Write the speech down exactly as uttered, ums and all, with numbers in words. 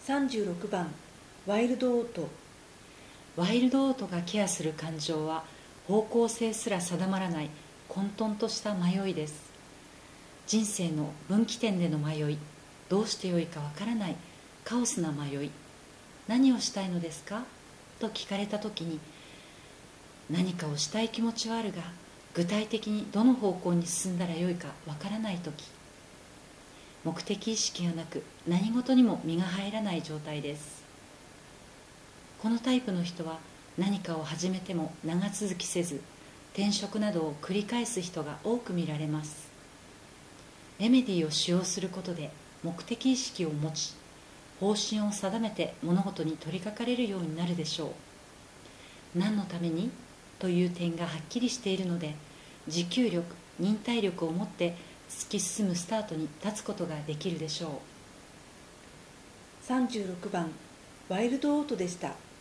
さんじゅうろくばんワイルドオート。 ワイルドオートがケアする感情は方向性すら定まらない混沌とした迷いです。人生の分岐点での迷い、どうしてよいかわからないカオスな迷い、何をしたいのですかと聞かれた時に、何かをしたい気持ちはあるが具体的にどの方向に進んだらよいかわからない時、目的意識がなく何事にも身が入らない状態です。このタイプの人は何かを始めても長続きせず、転職などを繰り返す人が多く見られます。レメディを使用することで目的意識を持ち、方針を定めて物事に取り掛かれるようになるでしょう。何のためにという点がはっきりしているので、持久力、忍耐力を持って突き進むスタートに立つことができるでしょう。 さんじゅうろくばんワイルドオートでした。